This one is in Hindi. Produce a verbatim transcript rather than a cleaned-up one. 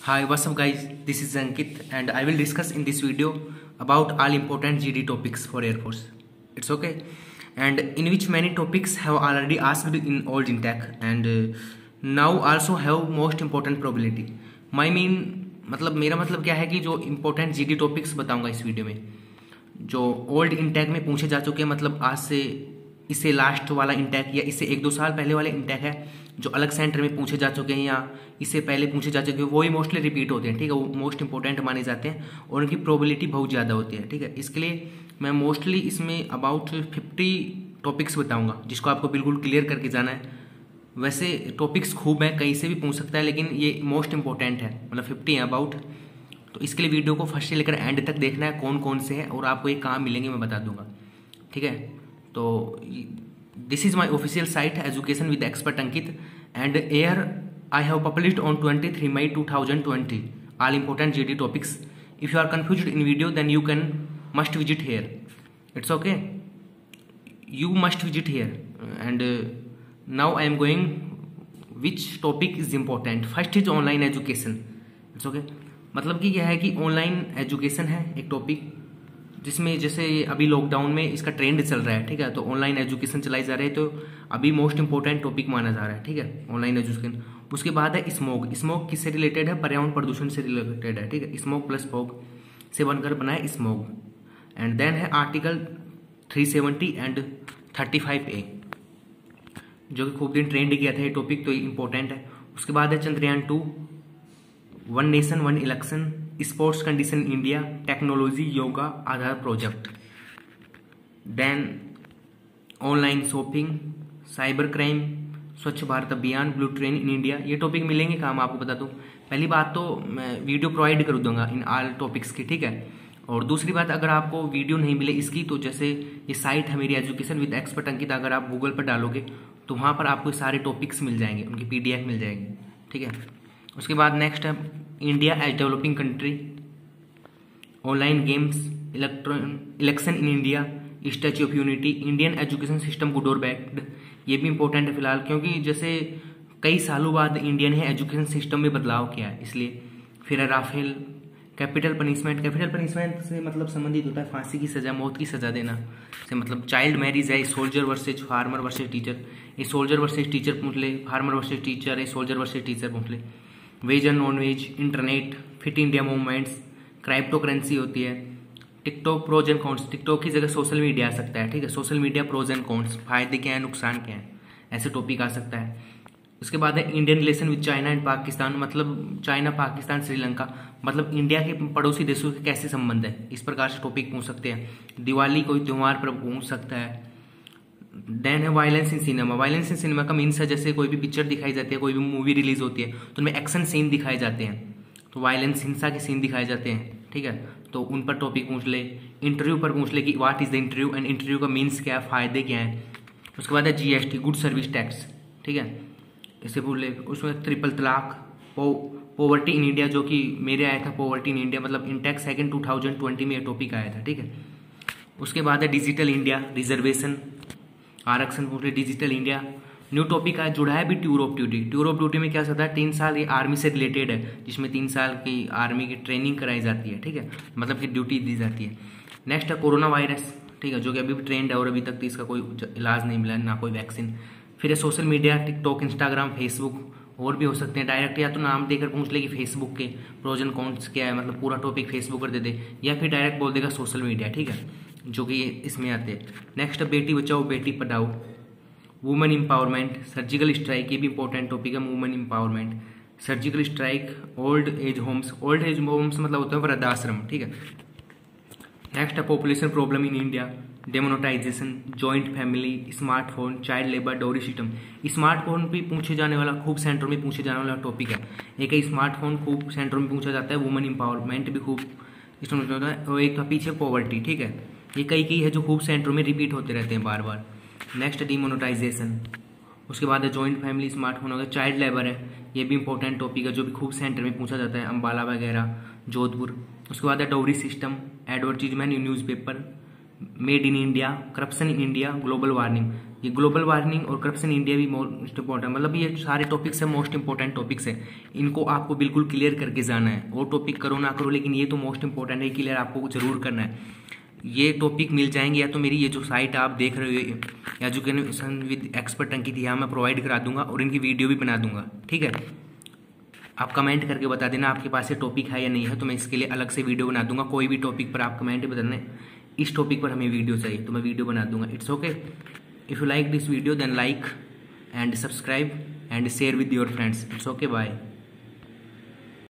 Hi, what's up guys? This is Ankit and I will discuss in this video about all important G D topics for Air Force. It's okay. And in which many topics have already asked in old intake and uh, now also have most important probability. My mean मतलब मेरा मतलब क्या है कि जो important G D topics बताऊंगा इस वीडियो में जो ओल्ड इंटेक में पूछे जा चुके हैं, मतलब आज से इससे लास्ट वाला इंटेक या इससे एक दो साल पहले वाले इंटेक है जो अलग सेंटर में पूछे जा चुके हैं या इससे पहले पूछे जा चुके हैं, वही मोस्टली रिपीट होते हैं। ठीक है, वो मोस्ट इंपॉर्टेंट माने जाते हैं और उनकी प्रोबेबिलिटी बहुत ज़्यादा होती है। ठीक है, इसके लिए मैं मोस्टली इसमें अबाउट फिफ्टी टॉपिक्स बताऊँगा जिसको आपको बिल्कुल क्लियर करके जाना है। वैसे टॉपिक्स खूब हैं, कहीं से भी पूछ सकता है, लेकिन ये मोस्ट इंपॉर्टेंट है, मतलब फिफ्टी है अबाउट। तो इसके लिए वीडियो को फर्स्ट से लेकर एंड तक देखना है कौन कौन से हैं और आपको ये कहाँ मिलेंगे मैं बता दूंगा। ठीक है, तो this is my official site education with expert Ankit and here I have published on twenty three May two thousand twenty all important GD topics. If you are confused in video then you can must visit here. It's okay, you must visit here and now I am going which topic is important. First is online education. It's okay, मतलब कि यह है कि ऑनलाइन एजुकेशन है एक टॉपिक जिसमें जैसे अभी लॉकडाउन में इसका ट्रेंड चल रहा है। ठीक है, तो ऑनलाइन एजुकेशन चलाई जा रही है, तो अभी मोस्ट इंपॉर्टेंट टॉपिक माना जा रहा है। ठीक है, ऑनलाइन एजुकेशन। उसके बाद है स्मोग। स्मोग किससे रिलेटेड है? पर्यावरण प्रदूषण से रिलेटेड है। ठीक है, स्मोग प्लस फॉग से बनकर बना है स्मोग। एंड देन है article three seventy and thirty five A जो कि खूब दिन ट्रेंड किया था ये टॉपिक, तो इंपॉर्टेंट है। उसके बाद है Chandrayaan two, one nation one election, sports condition India, technology yoga Aadhaar project, then online shopping, cyber crime, Swachh Bharat Abhiyan, blue train in India. ये टॉपिक मिलेंगे कहाँ, मैं आपको बता दूं। पहली बात तो मैं वीडियो प्रोवाइड कर दूंगा इन ऑल टॉपिक्स की। ठीक है, और दूसरी बात, अगर आपको वीडियो नहीं मिले इसकी तो जैसे ये साइट है मेरी एजुकेशन विद एक्सपर्ट अंकित, अगर आप गूगल पर डालोगे तो वहाँ पर आपको सारे टॉपिक्स मिल जाएंगे, उनकी पीडीएफ मिल जाएंगे। ठीक है, उसके बाद नेक्स्ट है India as developing country, online games, electron election in India, statue of unity, Indian education system good और बैड। ये भी इंपॉर्टेंट है फिलहाल, क्योंकि जैसे कई सालों बाद इंडिया ने एजुकेशन सिस्टम में बदलाव किया है, इसलिए। फिर है Rafale, capital punishment. Capital punishment से मतलब संबंधित होता है फांसी की सजा, मौत की सजा देना से मतलब चाइल्ड मैरिज है, soldier versus farmer versus teacher. ये सोल्जर वर्सेज टीचर पूछ ले, फार्मर वर्सेज टीचर है, सोल्जर वर्सेज टीचर पूछ ले। Veg and non veg, internet, fit India movements, crypto currency होती है, TikTok pros and cons. TikTok की जगह सोशल मीडिया आ सकता है। ठीक है, social media pros and cons, फायदे क्या है नुकसान क्या है, ऐसे टॉपिक आ सकता है। उसके बाद है Indian relation with China and Pakistan, मतलब चाइना पाकिस्तान श्रीलंका, मतलब इंडिया के पड़ोसी देशों के कैसे संबंध है, इस प्रकार से टॉपिक पूछ सकते हैं। दिवाली कोई त्यौहार पर पूछ सकता है। देन है violence in cinema. Violence in cinema का मीन्स है जैसे कोई भी पिक्चर दिखाई जाती है, कोई भी मूवी रिलीज होती है तो उनमें एक्शन सीन दिखाए जाते हैं, तो वायलेंस हिंसा के सीन दिखाए जाते हैं। ठीक है, तो उन पर टॉपिक पूछ ले। इंटरव्यू पर पूछ ले कि what is the interview and interview का मीन्स क्या है, फायदे क्या है। उसके बाद है जीएसटी, गुड सर्विस टैक्स। ठीक है, इसे पूछ ले। उसमें ट्रिपल तलाक, पो पॉवर्टी इन इंडिया, जो कि मेरे आया था पॉवर्टी इन इंडिया, मतलब इंटेक्स सेकंड टू थाउजेंड ट्वेंटी में ये टॉपिक आया था। ठीक है, उसके बाद है डिजिटल इंडिया, रिजर्वेशन आरक्षण पूछ ले, डिजिटल इंडिया। न्यू टॉपिक है, जुड़ा है भी tour of duty. Tour of duty में क्या होता है, तीन साल ये आर्मी से रिलेटेड है, जिसमें तीन साल की आर्मी की ट्रेनिंग कराई जाती है। ठीक है, मतलब कि ड्यूटी दी जाती है। नेक्स्ट है कोरोना वायरस। ठीक है, जो कि अभी भी ट्रेंड है और अभी तक तो इसका कोई इलाज नहीं मिला, ना कोई वैक्सीन। फिर है social media, TikTok, Instagram, Facebook, और भी हो सकते हैं। डायरेक्ट या तो नाम देकर पूछ ले कि फेसबुक के प्रोज एंड कॉन्स क्या है, मतलब पूरा टॉपिक फेसबुक कर दे दे, या फिर डायरेक्ट बोल देगा सोशल मीडिया। ठीक है, जो कि इसमें आते हैं। नेक्स्ट है Beti Bachao Beti Padhao, women empowerment, surgical strike, ये भी इंपॉर्टेंट टॉपिक है, women empowerment, surgical strike, old age homes. Old age homes मतलब होता है वृद्धाश्रम। ठीक है, नेक्स्ट है population problem in India, demonetization, joint family, smartphone, child labour, dowry system. Smartphone भी पूछे जाने वाला, खूब सेंटर में पूछे जाने वाला टॉपिक है। एक है स्मार्टफोन खूब सेंटर में पूछा जाता है, वुमेन एम्पावरमेंट भी खूब इसमें होता है, और एक का पीछे पॉवर्टी। ठीक है, ये कई कई है जो खूब सेंटर में रिपीट होते रहते हैं बार बार। नेक्स्ट डिमोनेटाइजेशन, उसके बाद है जॉइंट फैमिली, स्मार्टफोन हो गया, चाइल्ड लेबर है, ये भी इंपॉर्टेंट टॉपिक है जो भी खूब सेंटर में पूछा जाता है, अम्बाला वगैरह, जोधपुर। उसके बाद है dowry system, advertisement in newspaper, made in India, corruption in India, global warming. ये ग्लोबल वार्मिंग और करप्शन इंडिया भी मोस्ट इंपॉर्टेंट, मतलब ये सारे टॉपिक्स है मोस्ट इंपॉर्टेंट टॉपिक्स है, इनको आपको बिल्कुल क्लियर करके जाना है। वो टॉपिक करो ना करो, लेकिन ये तो मोस्ट इंपॉर्टेंट है, क्लियर आपको जरूर करना है। ये टॉपिक मिल जाएंगे या तो मेरी ये जो साइट आप देख रहे हो एजुकेशन विद एक्सपर्ट अंकित, यहाँ मैं प्रोवाइड करा दूंगा और इनकी वीडियो भी बना दूंगा, ठीक है। आप कमेंट करके बता देना आपके पास ये टॉपिक है या नहीं है, तो मैं इसके लिए अलग से वीडियो बना दूंगा। कोई भी टॉपिक पर आप कमेंट बता देना इस टॉपिक पर हमें वीडियो चाहिए, तो मैं वीडियो बना दूंगा। It's okay. If you like this video then like and subscribe and share with your friends. It's okay, bye.